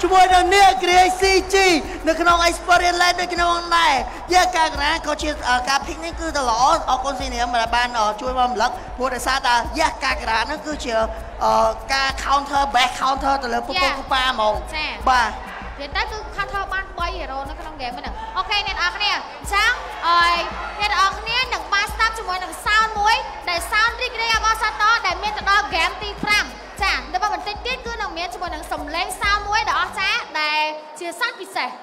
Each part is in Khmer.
ช่วยเราเนี่ยเกรซีจีในขนมไอสปอร์เรนไลน์ด้วยขนมไหนแยกการร้านเขาเชื่อการพิกนี่คือตลอดเอาคนสีเนี่ยมาบ้านช่วยบำรุงพูดแต่ซาตาแยกการร้านนั่นคือเชื่อการ counter back counter แต่เลยปุ๊บปุ๊บป้าหมดบ้าเดี๋ยวได้คือ counter บ้านใบเราในขนมเกมมันโอเคเนี่ยออกเนี่ยช่างเนี่ยออกเนี่ยหนึ่งมาสตาร์ช่วยหนึ่งซาวน์มวยแต่ซาวน์ที่เรียกว่าสตอร์แต่เมียจะดอเกมตีพรำจ้าเดี๋ยวมันติดติดคือหนึ่งเมียช่วยหนึ่งสมเล้งซาวน์มวยดอกจ้าแต่เชื่อสั้นพิเศษ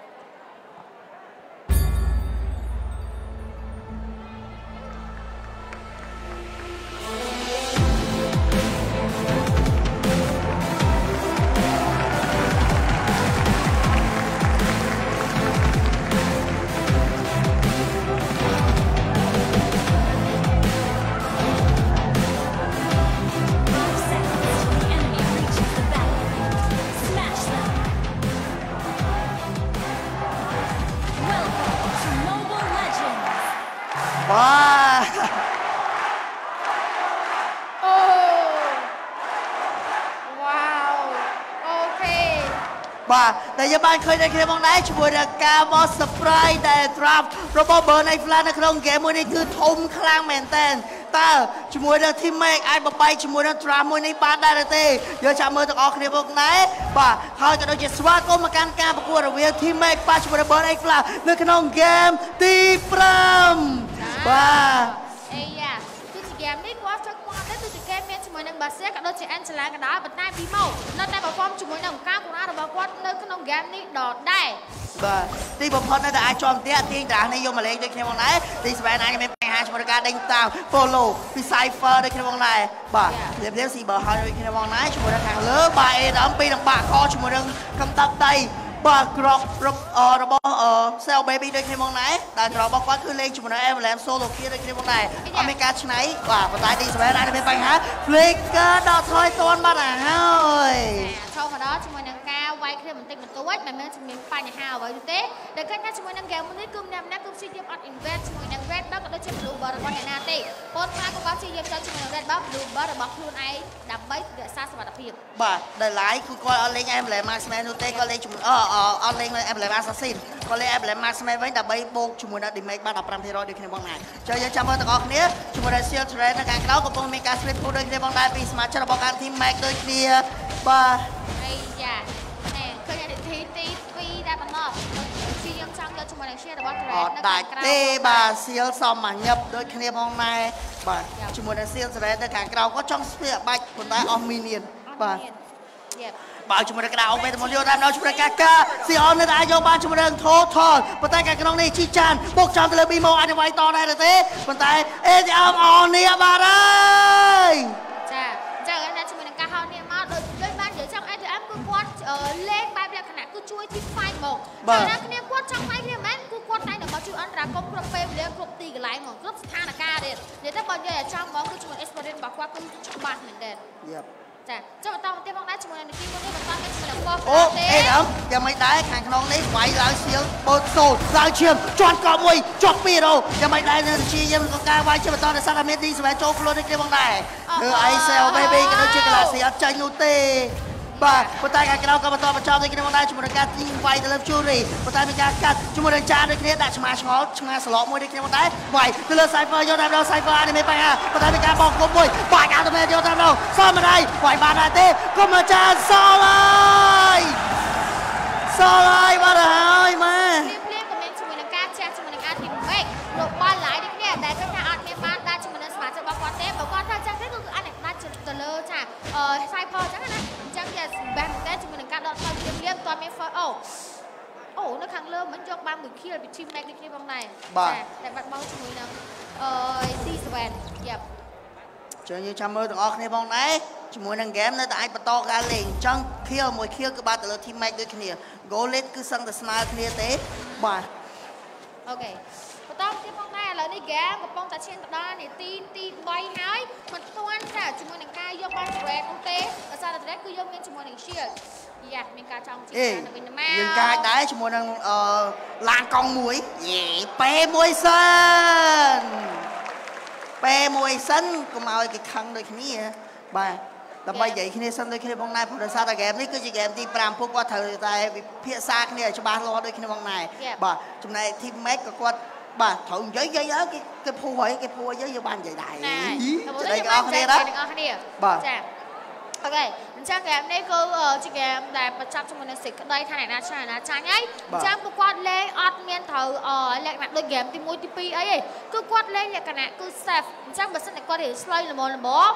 ว้าโอ้ว้าวโอเคบ้าแต่ยาบ้านเคยได้เคยมองได้ช่วยการมอสปรายแต่ทรัพย์ระบบเบอร์ในฟลาในขนมเกมมือนี้คือทมคลางแมนเทนแต่ช่วยเรื่องที่แม็กไอ้บไปช่วยเรื่องทรัพย์มือนี้บ้านได้เลยเต้เดี๋ยวจะมือต้องออกเคลียร์พวกไหนบ้าเขาจะโดนจะสวัสดิ์ก็มาการประกวดเรื่องที่แม็กป้าช่วยเบอร์ในฟลาในขนมเกมตีปรำบ้าเอ้ยคือเกมนี้ก็จะความได้คือเกมเมียช่วยหนึ่งบาเซียกับโดนจะแอนเจล่ากันได้บัดได้ปีโม่นั่นได้แบบฟอร์มช่วยหนึ่งก้าวของเราเราบอกว่าในขนมเกมนี้ดอดได้บ้าตีบอลพอน่าจะไอจอมเตี้ยตีด่างในยมมาเลยด้วยแค่มองไหนตีสบายนายก็ไม่ไปหาชมรการเด้งตามโฟโล่พิไซเฟอร์ด้วยแค่มองไหนบ้าเรียบสีเบอร์ฮาร์ด้วยแค่มองไหนชมรการเลิกบ้าเอ็ดปีดังบ้าคอชมรการคำตับไตบ้ากรอบระบบเซลเบบี้ด้วยแค่มองไหนแต่กรอบบอกว่าคือเล่นชมรการแอมแลมโซโลกี้ด้วยแค่มองไหนอเมริกาชนะบ้าปตายตีสบายนายก็ไม่ไปหาฟลิกเกอร์ดอททอยตัวบ้าหนาเฮ้ยชอบมาđóชมรการไว้เคลียร์มันติดมันตัวแต่เมื่อชมรการไปในห้าวไว้ดูเต้แต่ก็แค่ชมรการมันนี่กลุ่มนำนักกลุ่มซีเดียมอัดอินเวสชมรการเวสแล้วก็ได้ชมรูบอร์บอลนาเต้โพสต์มาก็ว่าซีเดียมจะชมรการบัฟรูบอร์บัฟครูนไอดับเบิ้ลเดือดซาสวัสดิ์เพียบบ้าได้หลายคือก็เอาเล่นแอมแหลมมาสแมนดูเต้ก็เล่นชมเอาเล่นแอมแหลมอาซาซินก็เล่นแอมแหลมมาสแมนไว้ดับเบิ้ลโบกชมรการดิเมกบ้าดับปรามเทโรด้วยคะแนนบ้างไหนเจอยังจำเมื่อตะกอกเนี้ยชมรการเซียลเทรนในการเข้ากับพวกเมกาสลิปพูดด้วยคะแนนบ้างได้ปีสมาร์ทจะบอกการทีมแม็กโดยเคลียร์บ้าไอ้ยาเนี่ยเคยเห็นทีปีได้บ้างเนาะซีเดียมช่างเลยชมรการเชียร์แต่ว่าเทรนได้เต้บ้าเซียลซอมมาเงียบโดยคะแนนบ้างไหนบ้าชมรการเซียลเทรนในการเราก็ช่องเสียใบคนได้ออมมิเนียนบ้าบ่าวชมรกระเอาไปแต่หมดเดียวได้เราชมรกากาสีออนในอายุบ้านชมรโทษทอนปนแต่การกระนองในชีจันบกจอมตะเลบีโมอันไว้ต่อได้เลยเต้ปนแต่จะเอาออนเนี่ยมาเลยจ้ากันนะชมรกาเขาเนี่ยมาโดยบ้านเดี๋ยวช่างไอ้เดี๋ยวกูกวาดเล่นใบแบบขนาดกูช่วยที่ไฟหมดจากนั้นเนี่ยกวาดช่างไฟเนี่ยแม่กูกวาดไฟเนี่ยมาช่วยอันรักกบกระเปย์เลี้ยงกบตีกันไหลหมดกบสถานการณ์เดี๋ยวถ้าบอลใหญ่ช่างบอลกูชมรเอสโปรเดนบอกว่ากูชมบ้านเหมือนเดิมเจ้าต้องเต้นบ้างได้ชมรในทีมนี้มันต้องเป็นชมรว่าโอ้เอ็ดยังไม่ได้แข่งขนองนี้ไหวแล้วเสียงโบโซลางเชียมจอดกอมวยจอดปีโรยังไม่ได้เงินชียังก็การไหวเชื่อมต่อในซาลาเมดีสมัยโจฟลูในเกมบ้างได้ไอเซลเบบี้กันด้วยเชือกลาเสียใจนูเต้บ้าปตายการกระเอากระต่อมาจอมในเกมบ้างได้ชมรการทีมไฟเดลิฟชูรี่ปตายมีการกัดชมรจานในเกมได้ชมาช็อตชมาสล็อตมวยในเกมบ้างได้ไหวเดลิฟไซเฟอร์ยอดดาวเราไซเฟอร์อันนี้ไม่ไปฮะปตายมีการบอกกบมวยบ่ายการตัวเมย์ยอดดาวเราซ้อมมาได้ไหวบาดาเต้ก็มาจานซอลายมาเลยมาเรียกกับเมนชมรการแชร์ชมรการทีมเว้ยหลบบอลหลายดิเนี่ยแต่ก็ถ้าอัดเมียบ้านได้ชมรสมาร์ทจะบอกว่าเต้บอกว่าถ้าจังได้ก็คืออันไหนได้จุดตัวเลิศจ้ะไซเฟอร์จังนะจังจะแบบได้ชมรการดอทคอมเรียมตัวเมฟโอ้นักขังเริ่มมันยกบ้างมือขี้เลยไปทีมแม็กในคลิปบางไหนแต่บัดเมาชมรนะซีสเวนเหยียบเจอnhư chăm mơ được ok bóng này chỉ muốn đang game nữa tại bắt to ra liền chân kia mùi kia cứ ba từ team mate đôi kia goal lên cứ sang từ smart kia thế bà ok bắt to team bóng này là đi gameกับbóngตาเชียนตาเนี่ยตีใบหายมันต้วนจ้ะchỉ muốn đang cayยกบอลแรดโอเคแต่ซาแต่แรกคือยกเงินchỉ muốn đangเชียร์อยากมีการจองจีนเป็นแมวยังการได้chỉ muốn đang làng con muối pe muối sơn pe muối sơnก็มาไอ้กี่ครั้งโดยนี้bà แต่ไปใหญ่ขึ้นสั้นด้วยขึ้นบางนายพอได้ซาแต่เกมนี่คือจีเกมที่ปรามพวกว่าเธอแต่เพี้ยซากเนี่ยชาวบ้านรอด้วยขึ้นบางนายบ่จุดไหนทีมแม็กก็บ่ถอยเยอะcái phù ấy cái phù ấy với ban vậy đại đây có cái đóบ่ok chắc em đây cứ chị em đại bật chắp cho mình xịt đây thay này là trái ấy chắc cứ quát lên ọt miên thầu lại mặt đôi game thì môi tivi ấy cứ quát lên lại cái này cứ sẹp chắc bật sân này qua để slay là bom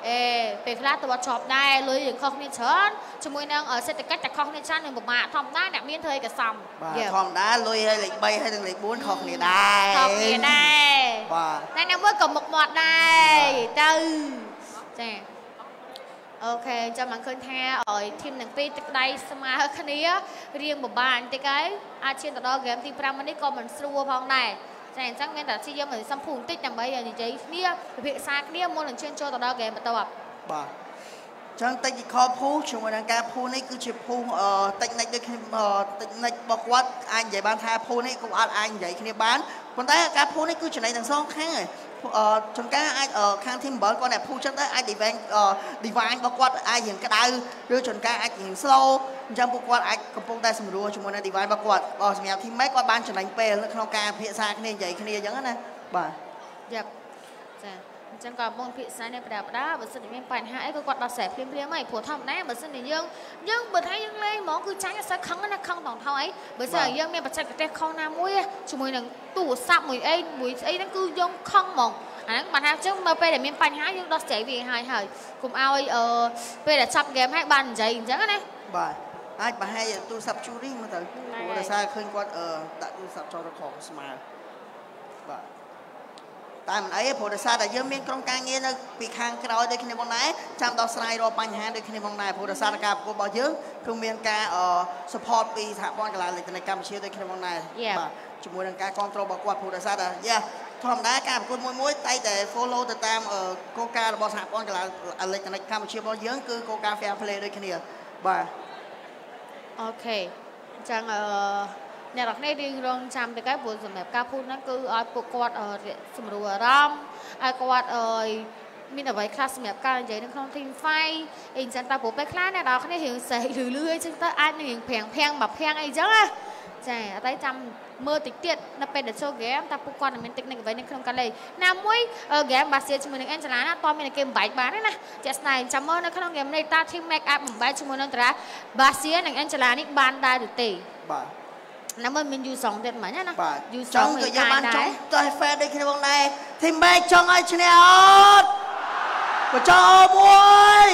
về cáiตัวชอบได้เลยอย่างคอกนี่เชิญช่วยนั่งเศรษฐกิจแต่คอกนี่ชั้นหนึ่งมาทำได้เนี่ยมีเธอกับซ้ำทำได้เลยให้เหล็กใบให้ถึงเหล็กบุ้นคอกนี่ได้คอกนี่ได้ในนั้นว่ากับหมดได้ตื้อใช่โอเคจะมันเคยแท้ทีมหนึ่งปีติดได้สมาร์ทคันนี้เรียงบบานติดไกอาเชียนต่อดอเกมทีมพรำมันได้ก็มันสู้พองได้แต่จังเงินแต่ที่ยังเหมือนซัมพูนติดอย่างไรอย่างนี้เนี่ยเพียงซากเนี่ยมองหลังเชียนโจต่อดอเกมมาตัวบ่จังติดคอพูช่วงนั้นการพูนี่คือชิพูติดในด้วยติดในบอกว่าอันใหญ่บ้านทาพูนี่ก็อันใหญ่ขนาดบ้านคนแต่การพูนี่คือจุดไหนต่างซ้อนแค่จนการข้างทีมบอลก็เนี่ยพูดชัดได้ไอ้ดีวานบอกว่าไอ้อย่างกระดาษหรือจนการไอ้อย่างสโลจังบอกว่าไอ้กระโปรงได้สมรู้ช่วงนั้นดีวานบอกว่าสมัยทีมแม็กว่าบ้านจุดไหนเปย์แล้วขนมการเพียซาขนาดใหญ่ขนาดอย่างนั้นนะบ่อยากจังก่อนบนเพียซาในประดับด้าบนสนิมเป็นปัญหาไอ้ก็กดดอกแสบเพี้ยไม่ผัวทำได้บนสนิมยังบนให้ยังเลยหมอคือใช้สักครั้งนั่นครั้งต่อเท่าไอ้บนสนิมยังมีปัจจัยกระเตะข้อน้ำมุ้ยช่วยหนึ่งตู้ซับมุ้ยไอ้นั่นคือยังครั้งมองอันนั้นปัญหาจึงมาไปแต่มีปัญหายังดอกแสบวีหายหายกลุ่มเอาไปแต่ซับเกมให้บันใจจังไงบ่ไอ้มาให้ตู้ซับชูริ่งมาแต่ผัวแต่ซาเคยกดตัดตู้ซับจอของสมาร์บ่แต่มันไอ้ผัวแต่ซาแต่ยังมีกองการเงี้ยนะปีข้างกระโดดด้วยขนมบางนายจำดอกสไลด์รอปัญหาด้วยขนมบางนายผัวแต่ซาแต่การกูบอกเยอะคือมีการสปอร์ตปีสถาบันกลางเลยในการเชียร์ด้วยขนมบางนายบ่จมูกการคอนโทรลบอกว่าผัวแต่ซาแต่ทำได้การคุณมวยไต่แต่ follow ติดตามโครงการบอสหาบอลกันละอะไรกันในคำเชียร์บอลเยอะคือโครงการแฟร์เพลย์ด้วยกันเนี่ยบ่โอเคจังเนี่ยเราได้เรียนรู้จำแต่cái buổiสำหรับการพูดนั่นคือปกวดสมรู้รำกวดมีแต่ไว้คลาสสำหรับการใช้ในคลองทิ้งไฟเองจันตาปุ๊บไปคลาสเนี่ยเราเขาได้เห็นใส่หรือเลื่อยจึงตาอันหนึ่งแพงแบบแพงไอ้จังอะใช่แต่จำเมื่อติดเตียดนับเป็นเด็กโชว์เกมแต่ปุ๊กก่อนมันติดในไว้ในคลองกันเลยน้ำมวยเกมบาสเซียจมูกหนึ่งอันจะล้านะตอนมีในเกมใบบ้านนี่นะเจสไนจำเมื่อในคลองเกมในตาทีมแม็กอัพหนึ่งใบจมูกหนึ่งตราบาสเซียหนึ่งอันจะล้านี่บานได้หรือตีน้ำมันอยู่สองเดือนเหมือนกันนะอยู่สองเหมือนกันได้ตัวแฟนได้แค่วงในทีมแม็กจังไอ้ชนะอดว่าจอมวย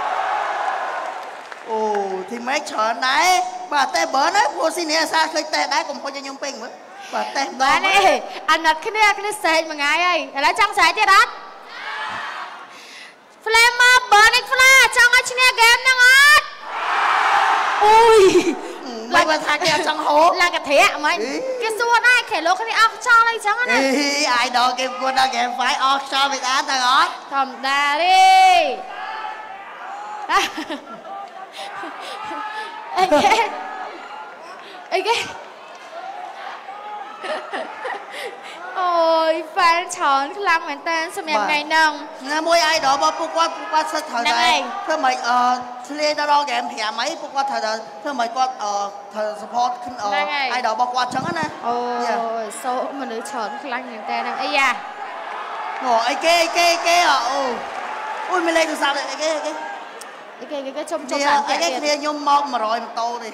โอ้ทีมแม็กเฉินไหนบ่าแต่เบิร์นนะพวกซีเนียซาเคยแต่ได้ผมพอจะยงเป่งมั้ยบ่าแต่บ้านนี่อันนั้นแค่เซนมาไงไอ้แล้วจังสายที่รัฐเฟลมาเบิร์นอีกเฟลจังไอ้ชนะเกมนังอัดอุ้ยไม่มาทางแกจังโหลากระเทะมั้ยแกสู้ได้แค่โลกคนนี้ออกช่องอะไรจังอ่ะไอ้ดอกเกมกูดอกเกมไฟออกช่องไปด้านทางอดทำได้ดิไอ้แกโอ้ยแฟนฉอนคลังเหมือนเต้นสมัยไงนังงามวยไอ้ดอกบอกปุ๊กว่าสักเท่าไหร่เพื่อไม่ทะเลดอกเกมเพียไหมปุ๊กว่าเธอเพื่อไม่ก็เธอสปอร์ตขึ้นไอ้ดอกบอกว่าจังนะโอ้ยโซ่มันเลยฉอนคลังเหมือนเต้นไอ้ยาโง่ไอ้เก้อ่ะโอ้ยไม่เล่นดูสาวเลยไอ้เก้ cái trông cái kia nhôm mong mà rồi mà tô đi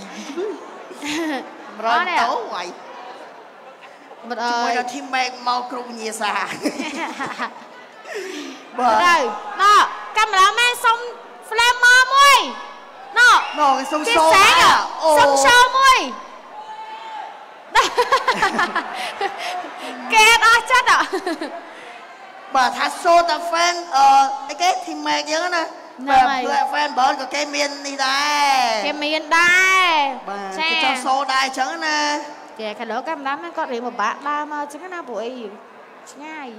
rồi tấu vậy một ơi là team mẹ mau cùng nhiều xa rồi nó cameraman xong flamer mui nó cái sông sâu à sông sâu mui kẹt chết à bà thà show ta fan cái team mẹ nhớ nèแฟนบอลกับเกมเมียนนี่ได้เกมเมียนได้ใช่จะโซได้จังนะแกขลุ่กันน้ำมันก็เรียกว่าบ้าบ้ามาจังนะปุ๋ยง่าย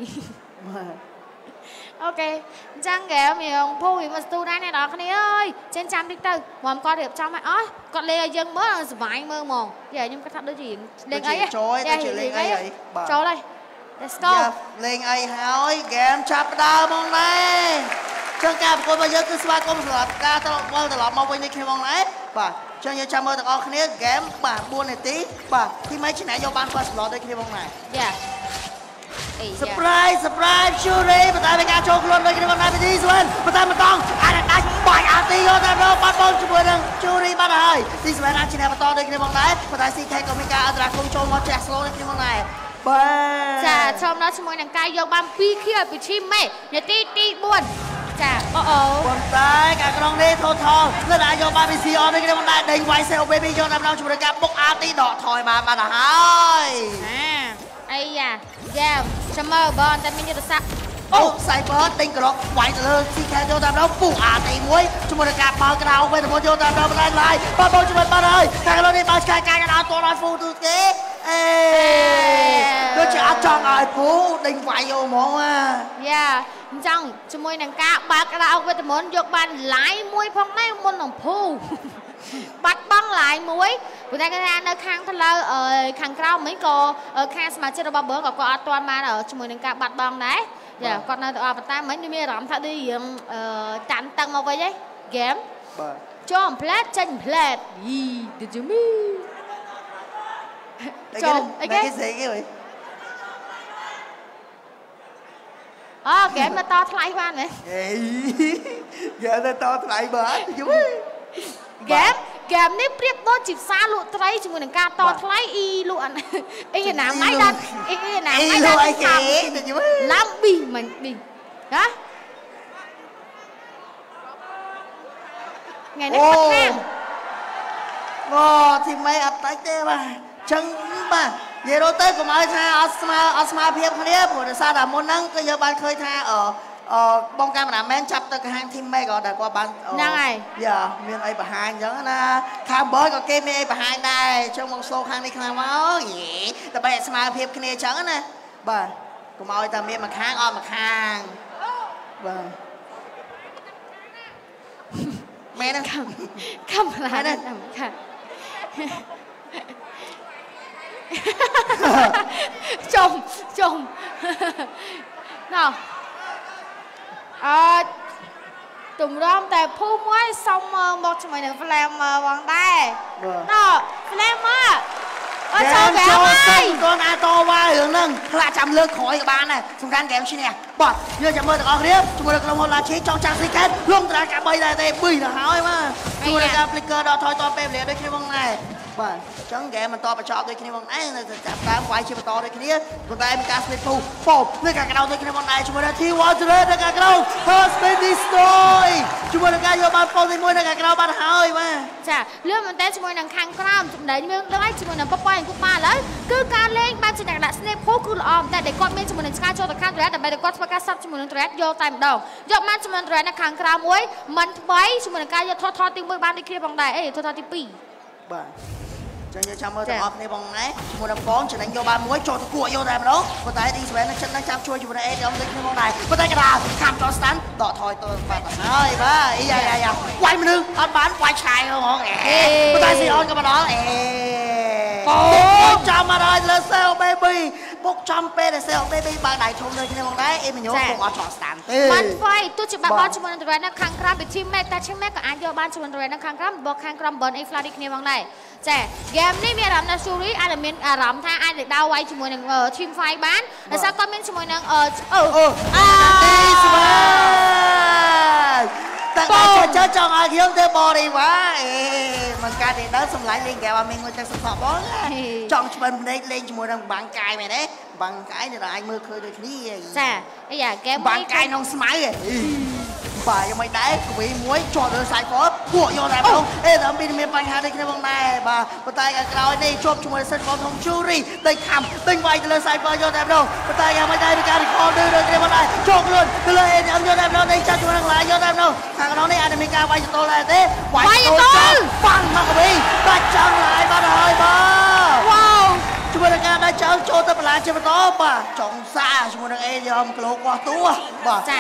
โอเคจังแกมีองผู้วิมาสตูได้ในดอกคนนี้เอ้ยเช่นจำติ๊กตึ๊กหอมก็เรียบจังไหมอ๋อก็เลยยังเมื่อสบายเมื่อมองเดี๋ยวยังกระทับด้วยจีเล่นไอ้โจ้ยตัวจีเล่นไอ้โจ้เลย let's go เล่นไอ้หายเกมจับดาวมองไหนจចឹងការប្រកួតរបស់យើងគឺស្វាគមន៍សម្រាប់ការត្រឡប់មកវិញនេះគ្នាបងណាបាទចឹងយើងចាំមើលទាំងអស់គ្នាហ្គេមបាទ4នាទីបាទទីម៉េចឆ្នះយកបាន first blood ដូចគ្នាបងណា surprise Shuri បន្តពីការចូលខ្លួនដូចគ្នាបងណាពីទីស្វិនបន្តមិនតង់អាចដាច់បាច់អាទីយកតែរកបាត់បង់ជាមួយនឹង Shuri បាត់ហើយទីស្វិនអាចឈ្នះបន្តដូចគ្នាបងណាប៉ុន្តែ CK ក៏មានការអន្តរាគមចូលមកចាស់ slow ដូចគ្នាបងណាបាទចាឈប់ដល់ជាមួយនឹងការយកបាន2 kill ពី team mate នាទីទី4ចាអូប៉ុន្តែការក្រុងនេះ total នៅតែយកបានពី CR ដូចគ្នាបងណាដេញ Y Cell Baby យកតាមដល់ជាមួយនឹងការបុកអាទីដកថយបានបាត់ហើយអីយ៉ាយ៉ាចាំមើលបងតែមានយុទ្ធសាស្ត្រអូ Cyber ដេញក្រកវាយទៅលើ CK យកតាមដល់ពុះអាទី1ជាមួយនឹងការបើកក្រៅវិញទៅយកតាមដល់បន្លែឡាយបើបងជួយបាត់ហើយខាងលើនេះបើឆ្កែកាយដល់តដល់ full ទូគេអេដូចជាអត់ចង់ឲ្យពូដេញវាយយកហ្មងយ៉ាអញ្ចឹងជាមួយនឹងការបើកក្រៅវិតាមុនយកបានឡាយមួយផងដែរមុននឹងភូបាត់បង់ឡាយមួយព្រោះតែគេថានៅខាងផ្លូវខាងក្រៅមិញក៏ខាងសមាជិករបស់បើក៏គាត់អត់ទាន់បានជាមួយនឹងការបាត់បង់ដែរចាគាត់នៅតែអត់ប៉ុន្តែមិញមានអារម្មណ៍ថាដូចរៀងតាន់តឹងមកវិញហ៎ហ្គេមបាទចូលផ្លែតចេញផ្លែតយីទៅជមីចូលអីគេស្អីគេហ៎អូហ្គេមទៅតថ្លៃបានហ៎អេយ៉ាទៅតថ្លៃបានយូហ្គេមនេះប្រៀបដូចជាផ្សារលក់ត្រីជាមួយនឹងការតថ្លៃអ៊ីលក់អីណាម៉ៃដល់អីណាម៉ៃដល់អីគេទៅយូឡាំប៊ីមិនប៊ីហ៎ថ្ងៃនេះបាត់ខាងអូទីម៉េអត់តាច់ទេបាទចឹងបាទនិយាយទៅកុំឲ្យថាអត់ស្មើភាពគ្នាព្រោះដោយសារតែមុនហ្នឹងគឺយើងបានឃើញថាបងកាមេរ៉ាមែនចាប់ទៅខាង team mate ក៏ដែលគាត់បានហ្នឹងហើយយ៉ាមានអីបង្ហាញអញ្ចឹងណាខាង boy ក៏គេមានអីបង្ហាញដែរចឹងមកslowខាងនេះខ្លាំងមកយេដើម្បីឲ្យស្មើភាពគ្នាអញ្ចឹងណាបាទកុំឲ្យតែមានមួយខាងអត់មួយខាងបាទមែនទេកាមេរ៉ាហ្នឹងខាងចុំណោះទម្រាំតែភូមិមួយសុំមកជាមួយនឹង Flamer បងដែរណោះ Flamer អត់ចូលហ្គេមហើយគាត់អាចតវ៉ារឿងហ្នឹងខ្លាចចាំលើកក្រោយក៏បានដែរសំខាន់ហ្គេមឈ្នះបាទយើងចាំមើលទាំងអស់គ្នាជាមួយនឹងក្រុមហ៊ុនឡាឈីចង់ចាក់ស៊ីកេតលំត្រាកា3ដែរទេ2ទៅហើយបាទជាមួយនឹងការ flicker ដល់ថយតពេលវេលាដូចគ្នាបងដែរបាទអញ្ចឹងហ្គេមបន្តបញ្ចប់ដូចគ្នាបងដែរនៅតែចាប់តាមវាយជាបន្តដូចគ្នាប៉ុន្តែមានការ split ពូប៉ោនៅខាងក្រៅដូចគ្នាបងដែរជាមួយនឹង T1 នៅខាងក្រៅ First Spin Destroy ជាមួយនឹងការយកបានប៉ុលទី1នៅខាងក្រៅបានហើយបាទចាលឿនមែនតើជាមួយនឹងខាងក្រៅចំណេញយើងដឹងហើយជាមួយនឹងប៉ប៉ាអង្គុបាឥឡូវគឺការលេងបែបជាអ្នកដាក់ snap ភូគឺល្អមែនតើដែលគាត់មានជាមួយនឹងឆ្កាចូលទៅខាង Thread ដើម្បីឲ្យគាត់ធ្វើការ sub ជាមួយនឹង Thread យកតែម្ដងយកបានជាមួយនឹង Thread នៅខាងក្រៅមួយមិនថ្មីជាមួយនឹងការយកថតទី1បានដូចគ្នាផងដែរអីថតទី2 បាទចឹងយើងចាំមើលទាំងអស់គ្នាបងណាជាមួយនឹងបងចំណេញយកបានមួយចូលទៅគួរយកតែម្ដងប៉ុន្តែឌីស្វែននឹងចិត្តនឹងចាប់ជួយជាមួយនឹងអេខ្ញុំដូចគ្នាបងដែរប៉ុន្តែកណ្ដាលខាំតស្តាន់ដកថយទៅបាត់ហើយបាទអីយ៉ាវាយមនុស្សអត់បានវាយឆាយហ្មងប៉ុន្តែស៊ីអនក៏មកដល់អូចាំមកដល់លើ Cell Baby ពុកចំពេលដែល Cell Baby បើដៃធំដូចគ្នាបងដែរអេមញោមពុកអត់ចោលស្តាន់ទេបានថ្មីទោះជាបាត់បង់ជាមួយនឹង Thread នៅខាងក្រៅពី team mate តែ team mate ក៏អាចយកបានជាមួយនឹង Thread នៅខាងក្រៅរបស់ខាងក្រៅ Burn A Flash គ្នាផងដែរចាហ្គេមនេះមានអារម្មណ៍ថា Shuri អាចមានអារម្មណ៍ថាអាចទៅដើរវាយជាមួយនឹង team fight បានដោយសារគាត់មានជាមួយនឹងទីស្វាតែតែចង់ឲ្យខ្ញុំទៅបរិវារមិនកាត់ទេដល់សម្លាញ់លេងហ្គេមអត់មានងុយទឹកសសក់បងចង់ឆ្ពិនភ្នែកលេងជាមួយនឹងបាំងកាយមែនទេបាំងកាយនៅតែអាចមើលឃើញដូចគ្នាចាអីយ៉ាហ្គេមបាំងកាយក្នុងស្មៅបាទយ៉ាងមិនដែរគវីមួយជាប់លើ Cypher ពួកយកតែបងតែមានបញ្ហាដូចគ្នាបងដែរបាទប៉ុន្តែខាងក្រោយនេះជាប់ជាមួយសិទ្ធិបងក្នុង Shuri ដេញខំដេញវាយទៅលើ Cypher យកតែបងប៉ុន្តែយ៉ាងមិនដែរមានការ recall ដូចគ្នាបងដែរជាប់ខ្លួនទៅលើ AM យកតែបងដេញចាត់ជាមួយនឹងឡាយយកតែបងខាងក្រោយនេះអាចមានការវាយទល់ដែរទេវាយទល់ប៉ាំងមកគវីបាច់ចង់ឡាយបាត់ហើយបាទវ៉ាវជាមួយនឹងការដាក់ចោលចូលទៅបន្លាជាបន្តបាទចង់សាជាមួយនឹង AM ក្លោកបោះទួបាទចាតែ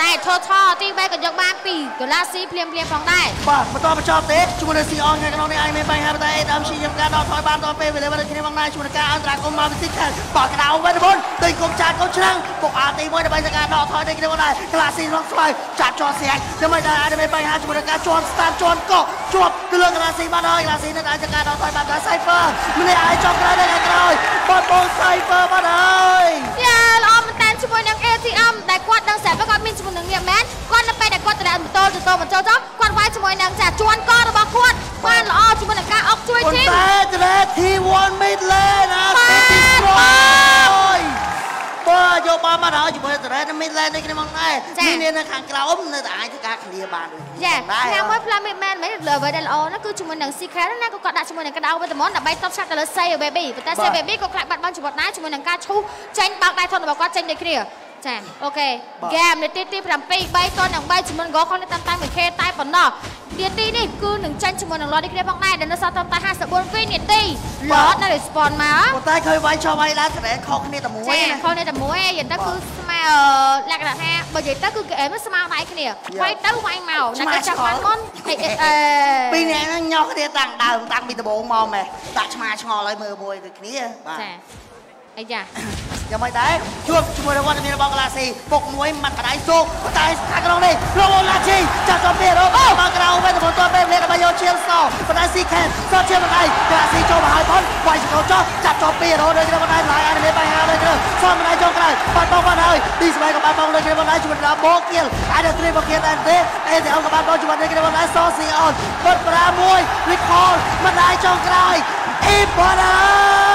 តែថតទី3ក៏យកបានពីកូឡាស៊ីភ្លាមផងដែរបាទបន្តបញ្ចប់ទេជាមួយនឹងស៊ីអនថ្ងៃក្នុងនេះអាចមានបញ្ហាតែដើមឈីខ្ញុំការដកថយបានតពេលវេលារបស់គ្នាផងដែរជាមួយនឹងការអន្តរាគមមកវិសិខាបកកដៅវិញមុនទិញគុំចាត់គុំឆ្នាំងពុកអាទី1ដើម្បីការដកថយនេះគ្នាផងដែរកូឡាស៊ីក្នុងស្វ័យចាត់ជាប់ស្រាច់ដើម្បីតែអាចមានបញ្ហាជាមួយនឹងការជាប់ស្តានជាប់កក់ជាប់ទៅលើកូឡាស៊ីបានហើយកូឡាស៊ីនឹងអាចការដកថយបានដល់ Cypher ម្នាក់អាចចង់ក្រោយដល់ក្រោយបង Cypher បានហើយយ៉ាល្អមែនតើជាមួយនឹង ATM ដែលគាត់ដឹងស្រាប់គាត់មានជាមួយនឹងងារមែនគាត់នៅពេលដែលគាត់តម្រូវបន្តចគាត់វាយជាមួយនឹងចាជួនករបស់គាត់បានល្អជាមួយនឹងការអុកជួយធីមតែ T1 mid lane ណា destroy បាទយកបានមកហើយជាមួយតែ mid lane នេះគ្នាមកដែរមាននៅខាងក្រោមនៅតែអាចធ្វើការ clear បានដូចយ៉ាថ្ងៃមួយ plan mid man មែនលើអ្វីដែលល្អណាគឺជាមួយនឹង secret ណាក៏គាត់ដាក់ជាមួយនឹងកដៅវិតមនដើម្បីតបឆាប់ទៅលើ Say Baby ប៉ុន្តែ Say Baby ក៏ខ្លាចបាត់បង់ជីវិតដែរជាមួយនឹងការឈូសចេញបើកដៃធនរបស់គាត់ចេញដូចគ្នាចាអូខេហ្គេមនាទីទី7 3តនឹង3ជាមួយនឹង Go ខនតាមតែ 1K តែប៉ុណ្ណោះនាទីនេះគឺនឹងចាញ់ជាមួយនឹង Lord នេះគ្នាផងដែរដែលនៅសល់តែ54វិនាទី Lord នៅ respond មកប៉ុន្តែឃើញវាយចោលវាយឡើងតែខុសគ្នាតែមួយចាខុសគ្នាតែមួយនិយាយទៅគឺស្មើលក្ខណៈថាបើនិយាយទៅគឺហ្គេមស្មើដៃគ្នាវាយទៅវាយមកណាគេចាប់បានមុនពីរនាក់ហ្នឹងញោះគ្នាតាំងដើមតាំងពីដំបូងមកម៉េះដាក់ឆ្មាឆ្ងល់ឲ្យមើលមួយដូចគ្នាបាទចាអីយ៉ាយ៉ាងម៉េចដែរជួបជាមួយនឹងវត្តមានរបស់កូឡាស៊ីពុកមួយមិនបដៃសូកតែខាងក្នុងនេះលោកអូឡាជីចាត់ទៅពីរ៉ូមកក្រៅវិញទៅបន្តពេលលេរបស់យកឈៀលសបដៃស៊ីខេនសជាបដៃកូឡាស៊ីចូលមកហើយផងវាយសកោចោះចាត់ទៅពីរ៉ូដូចគ្នាបដៃឡាយអានមានបញ្ហាដូចគ្នាសបដៃចូលក្រៅបាត់បង់បានហើយទីស្បែកក៏បាត់បង់ដូចគ្នាបដៃជាមួយដល់បូគៀលអាចទៅត្រីបូគៀលដែរទេអេទីអងក៏បាត់បង់ជាមួយដូចគ្នាបដៃសស៊ីអនបាត់6 recall បដៃចូលក្រៅអ៊ីបដៃ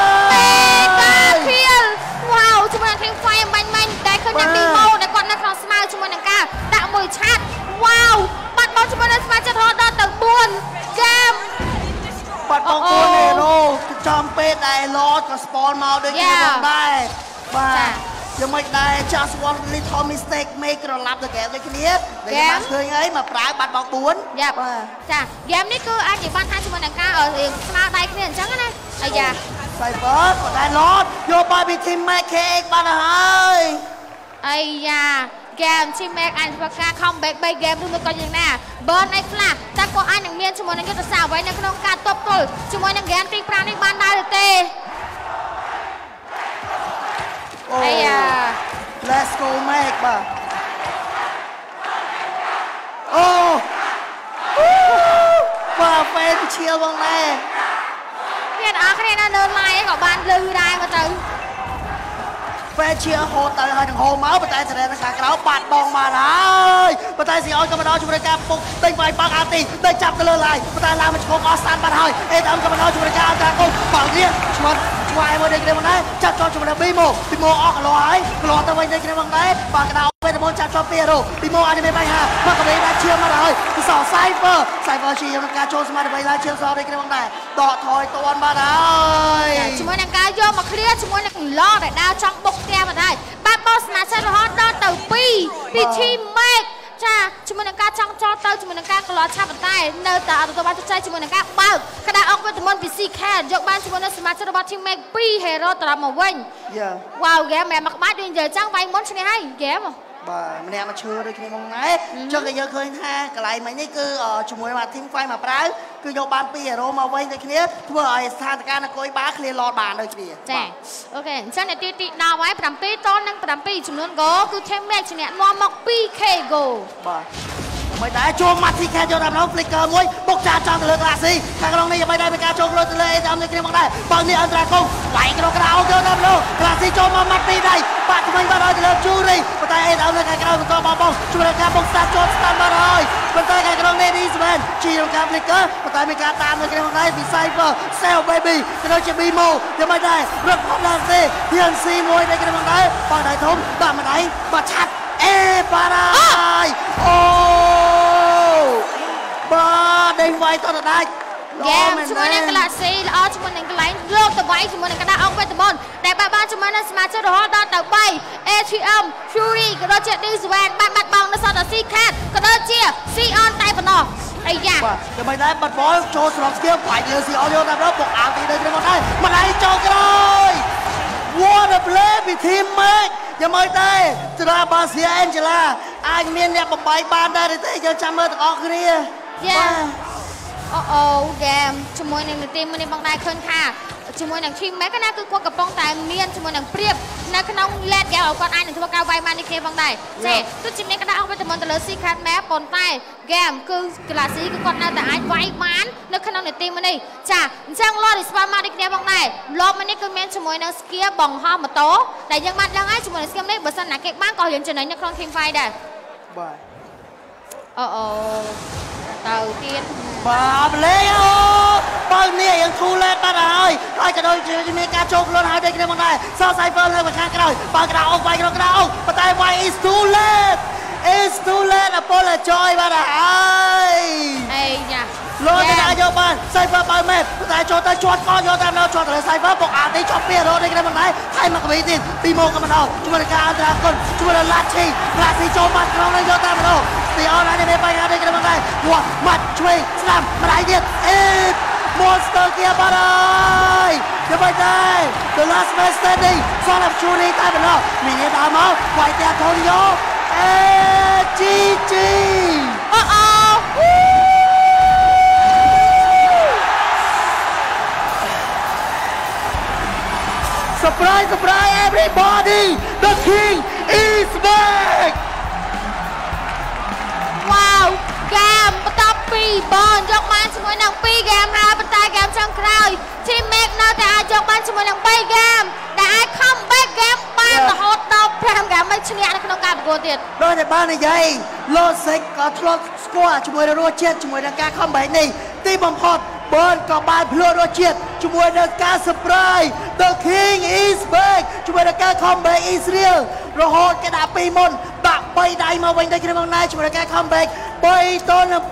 វ៉ាវជាមួយនឹង Team Fight បាញ់តែឃើញតែពីម៉ូដែលគាត់នៅក្នុងស្មៅជាមួយនឹងការដាក់មួយឆាតវ៉ាវបាត់បង់ជាមួយនឹងស្មាជិករហូតដល់ទៅ4ចាមបាត់បង់4ហេរ៉ូចំពេលដែល Lord ក៏ spawn មកដូចគ្នាផងដែរបាទយ៉ាងម៉េចដែរ just one little mistake make ក្រឡាប់ទៅហ្គេមដូចគ្នាដែលបានឃើញអីមកប្រើបាត់បង់4 យ៉ាបាទចាហ្គេមនេះគឺអាចនិយាយបានថាជាមួយនឹងការស្មារតីគ្នាអញ្ចឹងណាអាយ៉ា Cypher ក៏តែ Lord យកបាយពី team Mac KX បានហើយអាយ៉ាហ្គេម team Mac អាចធ្វើការ comeback 3 game ឬមួយក៏យ៉ាងណា burn អីខ្លះតែគាត់អាចនឹងមានជាមួយនឹងយុទ្ធសាស្ត្រអ្វីនៅក្នុងការទប់ទល់ជាមួយនឹង game ទី5នេះបានដែរឬទេអាយ៉ា Let's go Mac បាទអូបាទ fan ឈៀលបងណែអ្នកនរគ្នានៅ live ក៏បានលឺដែរមកទៅពេលជាហូតទៅហើយនឹងហូមកប៉ុន្តែសារ៉េនៅខាងក្រៅបាត់បងបានហើយប៉ុន្តែស៊ីអនក៏បន្តជាមួយការពុកទិញវាយបាក់អាទីទៅចាប់ទៅលើឡាយប៉ុន្តែឡើងមកឈ្មោះអស់ស្តានបាត់ហើយអេតាមក៏បន្តជាមួយការអន្តរាគមបាល់រៀងឆ្មាត់ឆ្វាយមួយនេះគ្នាមកដែរចាប់ជាប់ជាមួយប៊ីម៉ូអស់កន្លោហើយកន្លោទៅវិញនេះគ្នាមកដែរបាល់កដោពេលទៅមកចាប់ជាប់ពីរ៉ូប៊ីម៉ូអាចមានបញ្ហាមកកបេដាក់ឈៀមមកហើយគឺស Cypher ជាក្នុងការចូលស្មារតីឡើងឈៀមសនេះគ្នាមកដែរដកថយតន់បានហើយជាមួយនឹងការយកមកឃ្លាជាមួយនឹងឡដែលដើរចង់បុកផ្ទះមកដែរបាត់បង់សមាជិករហូតដល់ទៅ2ពី Team Mac ចាជាមួយនឹងការចង់ចោលទៅជាមួយនឹងការកន្លត់ឆាប់ប៉ុន្តែនៅតែអត់ទទួលបានជោគជ័យជាមួយនឹងការបើកក្តារអុកវិតមុនពី CK យកបានជាមួយនឹងសមាជិករបស់ Team Mac 2 Hero ត្រឡប់មកវិញវ៉ាវហ្គេមមែនមកក្បាច់ដូចនិយាយចឹងវាយមុនឈ្នះហើយហ្គេមបាទម្នាក់មកឈើដូចគ្នាមកដែរចុះគេយើងឃើញថាកន្លែងមិញនេះគឺជាមួយនឹង Team Fight មកប្រើគឺយកបាន2 hero មកវិញដូចគ្នាធ្វើឲ្យស្ថានភាពនៅកុយបា clear lot បានដូចគ្នាចាអូខេអញ្ចឹងនាទីទី10ហើយ7តនឹង7ចំនួន go គឺ Team Mac ឈ្នះនាំមក 2k go បាទមិនដែរចូលមក TK យកតាមនោះ flicker មួយបុកចាចង់ទៅលើក្លាស៊ីខាងក្នុងនេះយ៉ាងម៉េចដែរមានការចូលខ្លួនទៅលើអេតាមនេះគ្នាមកដែរបើនេះអន្តរាគមវាយក្នុងក្រៅយកតាមនោះក្លាស៊ីចូលមកម៉ាត់ពីដៃបាក់ថ្មីបានហើយទៅលើជូរីប៉ុន្តែអេតាមនៅខាងក្រៅបន្តបងជួយរកការបុកស្តាចូលស្តាន់បានហើយប៉ុន្តែខាងក្នុងនេះ Disman ជារកការ flicker ប៉ុន្តែមានការតាមនៅគ្នាមកដែរពី Cypher Cell Baby ទៅលើជា Bimo យ៉ាងម៉េចដែររត់ផងដល់ទេ PNC មួយនៅគ្នាមកដែរបើដៃធំដាក់ម្ដាយបើឆាត់អេបារ៉ាយអូបាទដេញវាយតតដាច់ហ្គេមជាមួយនឹងក្លាស៊ីល្អជាមួយនឹងកន្លែងលោកទៅវាយជាមួយនឹងកណ្ដាលអង្គវេទមន្តដែលបានជាមួយនឹងសមាជិករហូតដល់ទៅ3 ATM Fury ក៏ដូចជា Disman បានបាត់បង់នៅសត C Cat ក៏ដូចជា C On តែប៉ុណ្ណោះអាយ៉ាបាទយ៉ាងម៉េចដែរបាត់បលចូលស្រុកស្គៀបវាយលើ C On យកតាមនោះបុកអាវទីដូចគ្នាមកដែរម្ដាយចូលក្រោយ What a play ពី Team Mac យ៉ាងម៉េចដែរត្រាបាសៀអេនជេឡា ai miền đẹp bầm bay ban đây thì giờ chăm mơ tao kia game ជាមួយនឹងទីមនេះបងដែរឃើញថាជាមួយនឹង team match ណាគឺគាត់កំពុងតែមានជាមួយនឹងព្រៀបនៅក្នុង led game គាត់អាចនឹងធ្វើការវាយបាននេះគ្នាបងដែរចាទោះជាមានក្តារអស់វិតាមីនទៅលើ secret map ប៉ុន្តែ game គឺកីឡាស៊ីគឺគាត់នៅតែអាចវាយបាននៅក្នុងនីតិមួយនេះចាអញ្ចឹងលោរីស្វាមកនេះគ្នាបងដែរលោមួយនេះគឺមានជាមួយនឹង skill បង្ហោះម៉ូតូដែលយើងបានដឹងហើយជាមួយនឹង skill នេះបើសិនណាគេបានក៏យើងចំណេញនៅក្នុង team fight ដែរបាទទៅទៀតបាទលេងអូបើនេះយើងធូរលេបាត់ហើយហើយក៏ដូចជាមានការចូលខ្លួនហើយដូចគ្នាមកដែរសោះ Cypher លើខាងក្រោយបើក្តារអុកវាយក្នុងក្តារអុកប៉ុន្តែ why is too late apologize បាទហើយអេយ៉ាលោកតែយកបាន Cypher បើមែនប៉ុន្តែចូលទៅជាប់កយកតាមដល់ជាប់ទៅ Cypher បុកអានេះជាប់ពីរត់ដូចគ្នាមកដែរហើយមកកវីទៀតពីមកក៏មិនដល់ជួយការអន្តរាគុណជួយឡាត់ឈីចូលបាត់ក្នុងនឹងយកតាមដល់ពីអនឡាញនេះបាយដូចគ្នាមកដែរមាត់ឆ្វេងស្ដាំម្ដាយទៀតMonster kiaបាត់ហើយយកបាច់ដែរ The last man standing សល់តែជួនេះតែប៉ុណ្ណោះមីនេះដើរមកវាយតែថនយកGG Surprise everybody the king is back Wow ហ្គេមបន្តពីបងយកបានជាមួយនឹង2ហ្គេមហើយប៉ុន្តែហ្គេមចុងក្រោយ Team Mac នៅតែអាចយកបានជាមួយនឹង3ហ្គេមដែលអាច comeback ហ្គេមបានរហូតដល់5ហ្គេមមិនឈ្នះនៅក្នុងការប្រកួតទៀតដូចតែបាននិយាយ Logic ក៏ធ្លាប់ស្គាល់ជាមួយនឹងរសជាតិជាមួយនឹងការ comeback នេះទីបំផុតបងក៏បានភ្លក់រសជាតិជាមួយនឹងការ surprise The King is back ជាមួយនឹងការ comeback Israel រហូតគេដាក់2មុនដាក់3ដៃមកវិញទៅគ្នាមកណែជាមួយនឹងការ comeback 3-2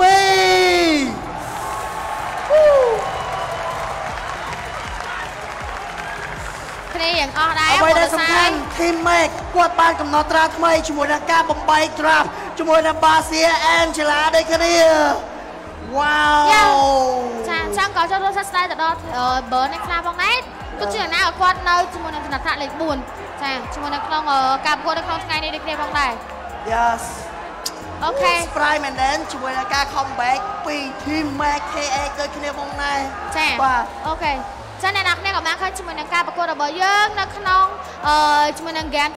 គ្នាយ៉ាងអស់ដែរអ្វីដែលសំខាន់ Team Mac គាត់បានកំណត់ត្រាថ្មីជាមួយនឹងការបំបែក draft ជាមួយនឹង Basia Angela ដូចគ្នា Wow ចាអញ្ចឹងក៏ចូលរួមសួស្ដីទៅដល់ Burn នេះខ្លះផងដែរទោះជាណាគាត់នៅជាមួយនឹងចំណាត់ថ្នាក់លេខ4ចាជាមួយនៅក្នុងការប្រកួតនៅក្នុងថ្ងៃនេះដូចគ្នាផងដែរ Yes អូខេ Surprise មែនដែរជាមួយនឹងការ comeback ពី Team Mac KA ដូចគ្នាផងដែរចាបាទអូខេចាអ្នកនរគ្នាក៏បានឃើញជាមួយនឹងការប្រកួតរបស់យើងនៅក្នុងជាមួយនឹង game